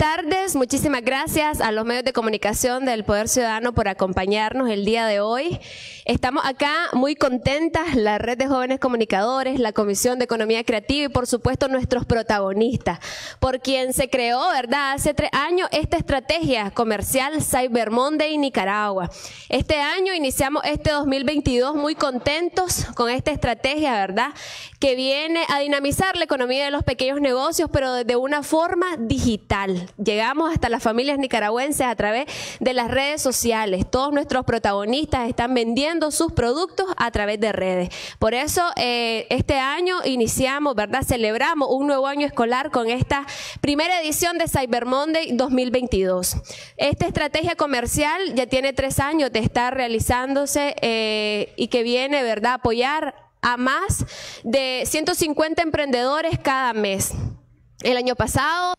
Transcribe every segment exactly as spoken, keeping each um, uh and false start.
tardes, muchísimas gracias a los medios de comunicación del Poder Ciudadano por acompañarnos el día de hoy. Estamos acá muy contentas, la Red de Jóvenes Comunicadores, la Comisión de Economía Creativa y por supuesto nuestros protagonistas, por quien se creó, ¿verdad?, hace tres años esta estrategia comercial Cyber Monday Nicaragua. Este año iniciamos este dos mil veintidós muy contentos con esta estrategia, ¿verdad?, que viene a dinamizar la economía de los pequeños negocios, pero de una forma digital. Llegamos hasta las familias nicaragüenses a través de las redes sociales. Todos nuestros protagonistas están vendiendo sus productos a través de redes. Por eso eh, este año iniciamos, ¿verdad?, celebramos un nuevo año escolar con esta primera edición de Cyber Monday dos mil veintidós. Esta estrategia comercial ya tiene tres años de estar realizándose eh, y que viene, ¿verdad?, a apoyar a más de ciento cincuenta emprendedores cada mes. El año pasado,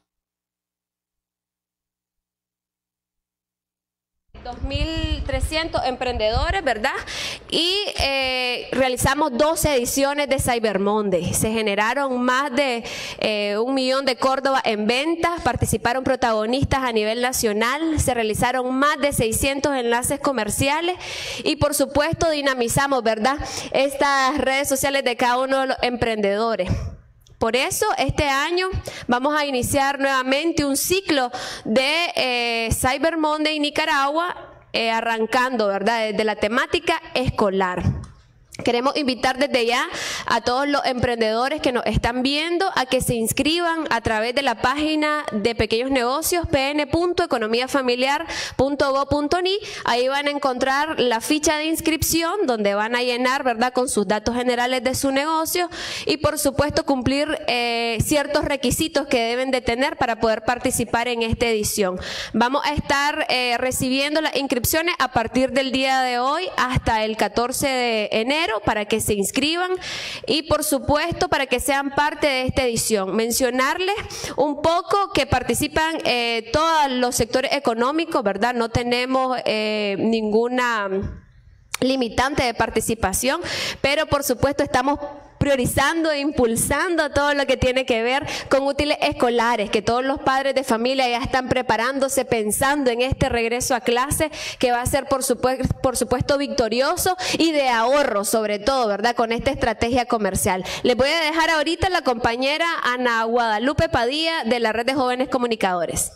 dos mil trescientos emprendedores, ¿verdad? Y eh, realizamos doce ediciones de Cyber Monday. Se generaron más de eh, un millón de Córdoba en ventas, participaron protagonistas a nivel nacional, se realizaron más de seiscientos enlaces comerciales y por supuesto dinamizamos, ¿verdad?, estas redes sociales de cada uno de los emprendedores. Por eso, este año vamos a iniciar nuevamente un ciclo de eh, Cyber Monday Nicaragua, eh, arrancando, ¿verdad?, desde la temática escolar. Queremos invitar desde ya a todos los emprendedores que nos están viendo a que se inscriban a través de la página de Pequeños Negocios, p n punto economía familiar punto gob punto ni. Ahí van a encontrar la ficha de inscripción donde van a llenar, ¿verdad?, con sus datos generales de su negocio y por supuesto cumplir eh, ciertos requisitos que deben de tener para poder participar en esta edición. Vamos a estar eh, recibiendo las inscripciones a partir del día de hoy hasta el catorce de enero para que se inscriban y por supuesto para que sean parte de esta edición. Mencionarles un poco que participan eh, todos los sectores económicos, ¿verdad? No tenemos eh, ninguna limitante de participación, pero por supuesto estamos priorizando e impulsando todo lo que tiene que ver con útiles escolares, que todos los padres de familia ya están preparándose, pensando en este regreso a clase, que va a ser por supuesto, por supuesto victorioso y de ahorro, sobre todo, ¿verdad?, con esta estrategia comercial. Les voy a dejar ahorita a la compañera Ana Guadalupe Padilla de la Red de Jóvenes Comunicadores.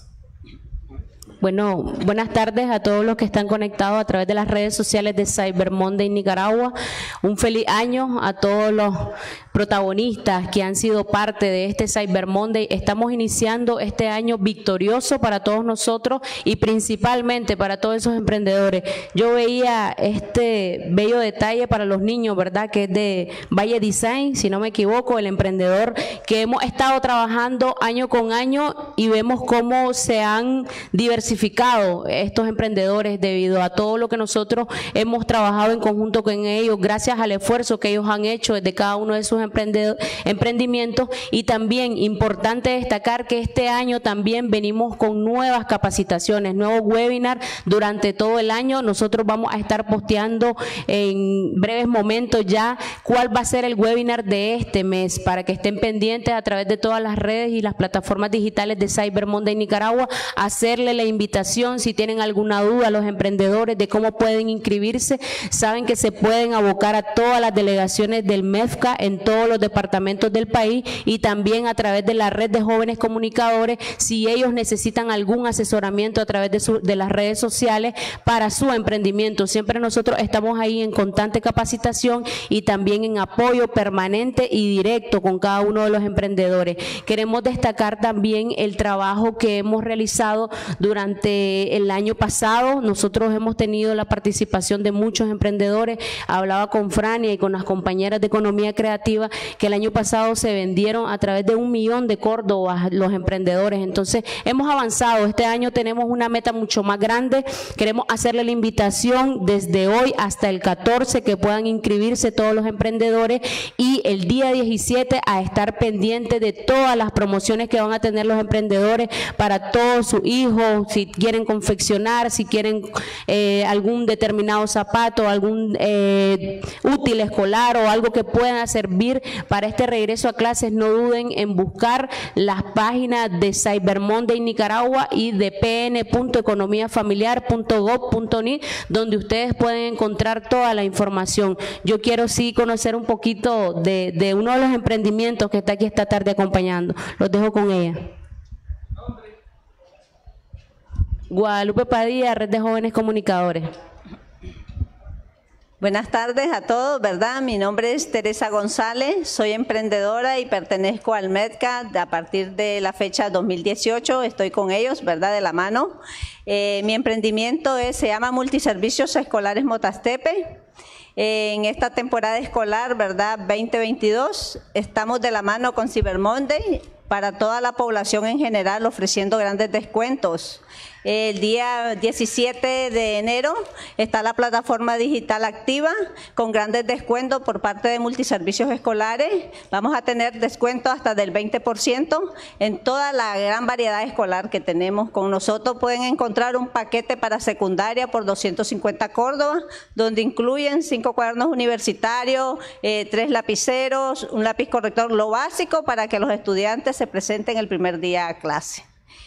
Bueno, buenas tardes a todos los que están conectados a través de las redes sociales de Cyber Monday Nicaragua. Un feliz año a todos los protagonistas que han sido parte de este Cyber Monday. Estamos iniciando este año victorioso para todos nosotros y principalmente para todos esos emprendedores. Yo veía este bello detalle para los niños, ¿verdad?, que es de Valle Design, si no me equivoco, el emprendedor que hemos estado trabajando año con año y vemos cómo se han diversificado estos emprendedores debido a todo lo que nosotros hemos trabajado en conjunto con ellos, gracias al esfuerzo que ellos han hecho desde cada uno de sus emprendimientos. Y también importante destacar que este año también venimos con nuevas capacitaciones, nuevos webinars durante todo el año. Nosotros vamos a estar posteando en breves momentos ya cuál va a ser el webinar de este mes para que estén pendientes a través de todas las redes y las plataformas digitales de Cyber Monday Nicaragua, hacerle la invitación si tienen alguna duda a los emprendedores de cómo pueden inscribirse. Saben que se pueden abocar a todas las delegaciones del MEFCA en todos los departamentos del país y también a través de la Red de Jóvenes Comunicadores si ellos necesitan algún asesoramiento a través de, su, de las redes sociales para su emprendimiento. Siempre nosotros estamos ahí en constante capacitación y también en apoyo permanente y directo con cada uno de los emprendedores. Queremos destacar también el trabajo que hemos realizado durante el año pasado. Nosotros hemos tenido la participación de muchos emprendedores. Hablaba con Frania y con las compañeras de Economía Creativa que el año pasado se vendieron a través de un millón de Córdoba los emprendedores. Entonces hemos avanzado. Este año tenemos una meta mucho más grande. Queremos hacerle la invitación desde hoy hasta el catorce que puedan inscribirse todos los emprendedores y el día diecisiete a estar pendientes de todas las promociones que van a tener los emprendedores para todos sus hijos, si quieren confeccionar, si quieren eh, algún determinado zapato, algún eh, útil escolar o algo que pueda servir inscribir para este regreso a clases, no duden en buscar las páginas de Cyber Monday Nicaragua y de p n punto economía familiar punto gob punto ni, donde ustedes pueden encontrar toda la información. Yo quiero sí conocer un poquito de, de uno de los emprendimientos que está aquí esta tarde acompañando. Los dejo con ella. Guadalupe Padilla, Red de Jóvenes Comunicadores. Buenas tardes a todos, ¿verdad? Mi nombre es Teresa González, soy emprendedora y pertenezco al MEDCA a partir de la fecha dos mil dieciocho, estoy con ellos, ¿verdad? De la mano. Eh, mi emprendimiento es, se llama Multiservicios Escolares Motastepe. Eh, en esta temporada escolar, ¿verdad? veinte veintidós, estamos de la mano con Cyber Monday para toda la población en general, ofreciendo grandes descuentos. El día diecisiete de enero está la plataforma digital activa con grandes descuentos por parte de Multiservicios Escolares. Vamos a tener descuentos hasta del veinte por ciento en toda la gran variedad escolar que tenemos. Con nosotros pueden encontrar un paquete para secundaria por doscientos cincuenta córdobas, donde incluyen cinco cuadernos universitarios, eh, tres lapiceros, un lápiz corrector, lo básico para que los estudiantes se presenten el primer día a clase.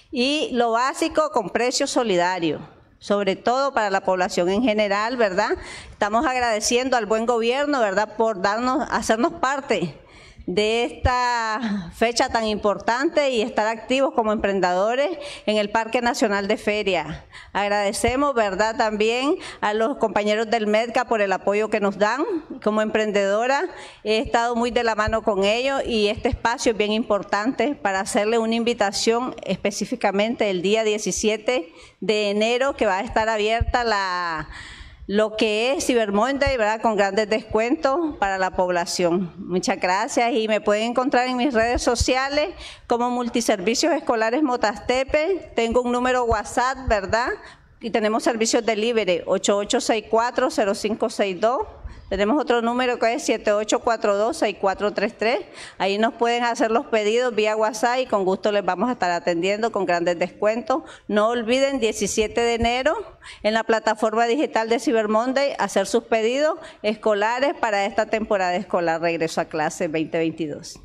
Y lo básico con precio solidario, sobre todo para la población en general, ¿verdad? Estamos agradeciendo al buen gobierno, ¿verdad?, por darnos, hacernos parte de esta fecha tan importante y estar activos como emprendedores en el Parque Nacional de Feria. Agradecemos, ¿verdad?, también a los compañeros del MEDCA por el apoyo que nos dan. Como emprendedora he estado muy de la mano con ellos y este espacio es bien importante para hacerle una invitación específicamente el día diecisiete de enero, que va a estar abierta la... lo que es Cyber Monday, ¿verdad?, con grandes descuentos para la población. Muchas gracias y me pueden encontrar en mis redes sociales como Multiservicios Escolares Motastepe. Tengo un número WhatsApp, ¿verdad?, y tenemos servicios delivery ocho ocho seis cuatro cero cinco seis dos. Tenemos otro número que es siete ocho cuatro dos seis cuatro tres tres. Ahí nos pueden hacer los pedidos vía WhatsApp y con gusto les vamos a estar atendiendo con grandes descuentos. No olviden, diecisiete de enero, en la plataforma digital de Cyber Monday, hacer sus pedidos escolares para esta temporada escolar, regreso a clase veinte veintidós.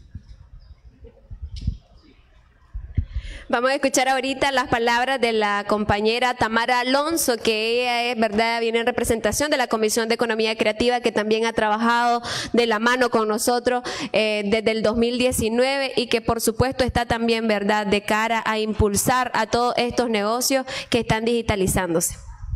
Vamos a escuchar ahorita las palabras de la compañera Tamara Alonso, que ella es, verdad, viene en representación de la Comisión de Economía Creativa, que también ha trabajado de la mano con nosotros eh, desde el dos mil diecinueve y que por supuesto está también, verdad, de cara a impulsar a todos estos negocios que están digitalizándose.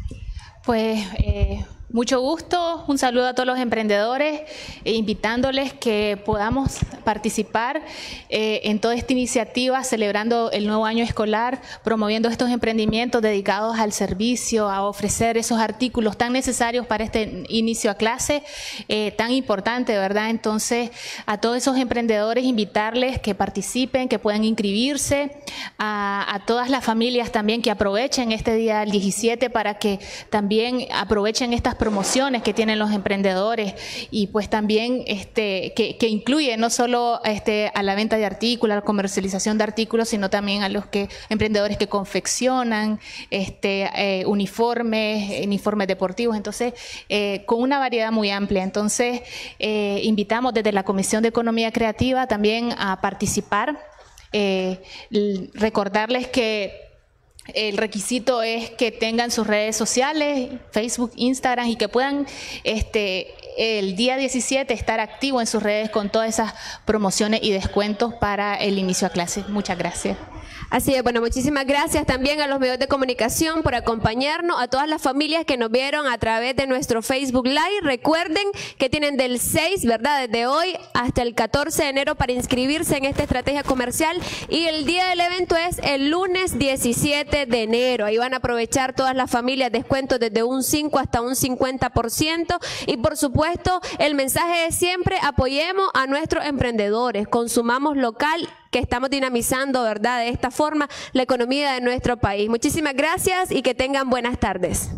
Pues eh, mucho gusto, un saludo a todos los emprendedores, e invitándoles que podamos participar eh, en toda esta iniciativa, celebrando el nuevo año escolar, promoviendo estos emprendimientos dedicados al servicio, a ofrecer esos artículos tan necesarios para este inicio a clase, eh, tan importante, ¿verdad? Entonces, a todos esos emprendedores, invitarles que participen, que puedan inscribirse, a, a todas las familias también que aprovechen este día el diecisiete para que también aprovechen estas promociones que tienen los emprendedores y pues también este que, que incluye no solo este a la venta de artículos, a la comercialización de artículos, sino también a los que emprendedores que confeccionan este eh, uniformes, uniformes deportivos, entonces eh, con una variedad muy amplia. Entonces eh, invitamos desde la Comisión de Economía Creativa también a participar, eh, recordarles que el requisito es que tengan sus redes sociales, Facebook, Instagram, y que puedan este, el día diecisiete estar activos en sus redes con todas esas promociones y descuentos para el inicio a clases. Muchas gracias. Así es, bueno, muchísimas gracias también a los medios de comunicación por acompañarnos, a todas las familias que nos vieron a través de nuestro Facebook Live. Recuerden que tienen del seis, ¿verdad?, desde hoy hasta el catorce de enero para inscribirse en esta estrategia comercial y el día del evento es el lunes diecisiete de enero. Ahí van a aprovechar todas las familias descuentos desde un cinco hasta un cincuenta por ciento y por supuesto el mensaje es siempre: apoyemos a nuestros emprendedores, consumamos local, que estamos dinamizando, ¿verdad?, de esta forma la economía de nuestro país. Muchísimas gracias y que tengan buenas tardes.